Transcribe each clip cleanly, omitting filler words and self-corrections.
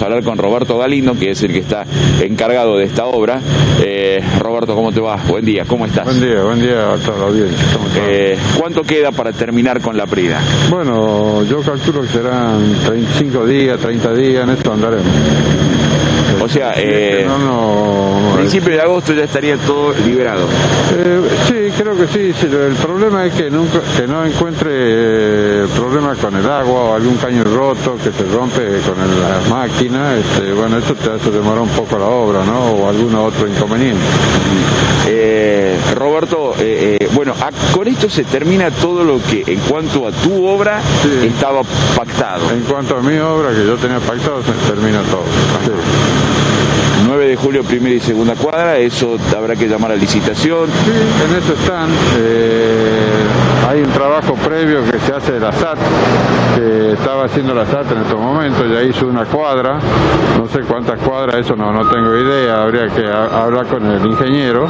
a hablar con Roberto Galindo, que es el que está encargado de esta obra. Roberto, ¿cómo te va? Buen día, ¿cómo estás? Buen día a toda la audiencia. ¿Cuánto queda para terminar con la prida? Bueno, yo calculo que serán 35 días, 30 días, en esto andaremos. O sea, principio de agosto ya estaría todo liberado. Sí, creo que sí. El problema es que no encuentre problemas con el agua o algún caño roto que se rompe con la máquina. Bueno, eso te hace demorar un poco la obra, ¿no? O algún otro inconveniente. Roberto, bueno, con esto se termina todo lo que en cuanto a tu obra estaba pactado. En cuanto a mi obra que yo tenía pactado, se termina todo. Sí. 9 de julio, primera y segunda cuadra, eso habrá que llamar a licitación. Sí, en eso están. Hay un trabajo previo que se hace de la SAT, que estaba haciendo la SAT en estos momentos, ya hizo una cuadra, no sé cuántas cuadras, eso no tengo idea, habría que hablar con el ingeniero.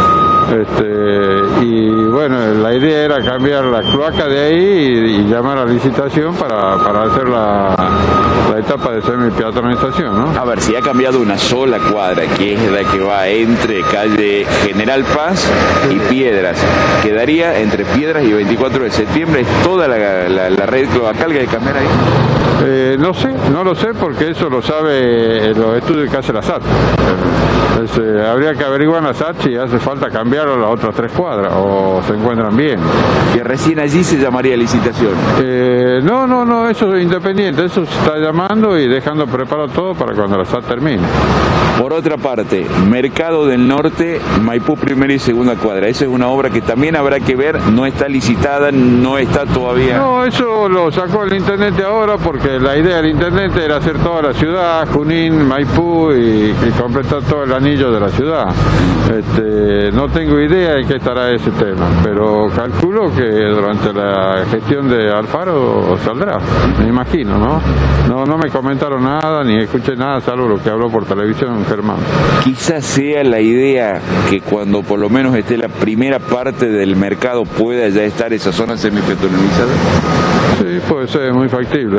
Y bueno, la idea era cambiar la cloaca de ahí y llamar a licitación para hacer la etapa de semi-peatonalización, ¿no? A ver, si ha cambiado una sola cuadra, que es la que va entre calle General Paz y Piedras, quedaría entre Piedras y 24 de septiembre, ¿es toda la red cloacal que hay que cambiar ahí? No lo sé porque eso lo sabe los estudios que hace la SAT. Habría que averiguar en la SAT si hace falta cambiar las otras 3 cuadras o se encuentran bien. Que recién allí se llamaría licitación. No, eso es independiente, eso se está llamando y dejando preparado todo para cuando la SAT termine. Por otra parte, Mercado del Norte, Maipú, primera y segunda cuadra. Esa es una obra que también habrá que ver, no está licitada, no está todavía. No, eso lo sacó el intendente ahora porque la idea del intendente era hacer toda la ciudad, Junín, Maipú y completar todo el anillo de la ciudad. No tengo idea en qué estará ese tema, pero calculo que durante la gestión de Alfaro saldrá, me imagino, ¿no? No me comentaron nada ni escuché nada salvo lo que habló por televisión Germán. Quizás sea la idea que cuando por lo menos esté la primera parte del mercado pueda ya estar esa zona semipeatonalizada. Sí, puede ser muy factible,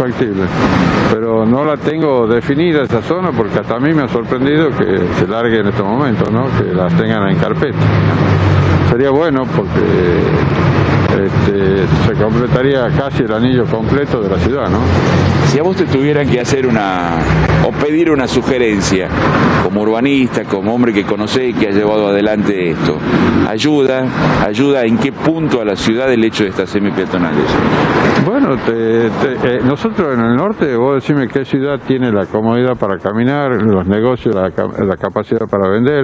pero no la tengo definida esa zona porque hasta a mí me ha sorprendido que se largue en este momento, ¿no? Que las tengan en carpeta. Sería bueno porque se completaría casi el anillo completo de la ciudad, ¿no? Si a vos te tuvieran que hacer o pedir una sugerencia, como urbanista, como hombre que conoce y que ha llevado adelante esto, ¿ayuda en qué punto a la ciudad el hecho de estas semipeatonales? Bueno, nosotros en el norte, vos decime qué ciudad tiene la comodidad para caminar, los negocios, la capacidad para vender.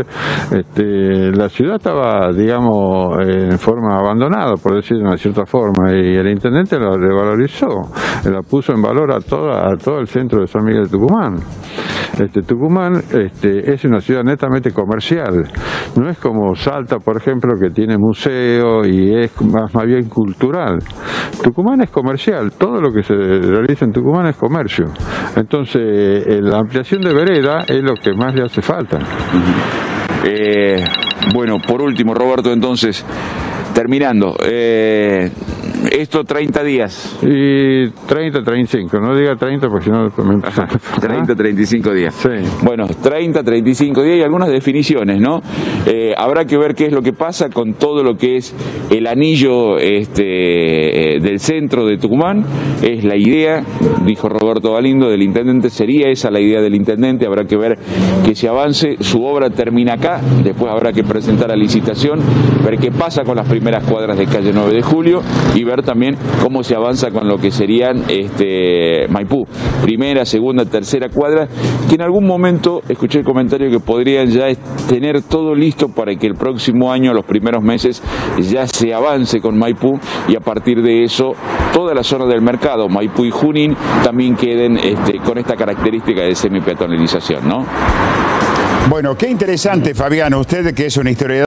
La ciudad estaba, digamos, en forma abandonada, por decir de una cierta forma, y el intendente la revalorizó, la puso en valor a todo el centro de San Miguel de Tucumán. Tucumán es una ciudad netamente comercial, no es como Salta, por ejemplo, que tiene museo y es más bien cultural. Tucumán es comercial, todo lo que se realiza en Tucumán es comercio. Entonces, la ampliación de vereda es lo que más le hace falta. Bueno, por último, Roberto, entonces, terminando, esto 30 días. Y 30, 35, no diga 30 porque si no... 30, 35 días. Sí. Bueno, 30, 35 días y algunas definiciones, ¿no? Habrá que ver qué es lo que pasa con todo lo que es el anillo del centro de Tucumán. Es la idea, dijo Roberto Galindo, del intendente, sería esa la idea del intendente. Habrá que ver que se avance, su obra termina acá, después habrá que presentar a licitación, ver qué pasa con las primeras cuadras de calle 9 de Julio y ver también cómo se avanza con lo que serían Maipú, primera, segunda, tercera cuadra, que en algún momento escuché el comentario que podrían ya tener todo listo para que el próximo año, los primeros meses, ya se avance con Maipú y a partir de eso toda la zona del mercado, Maipú y Junín, también queden con esta característica de semipeatonalización, ¿no? Bueno, qué interesante, Fabián, usted que es un historiador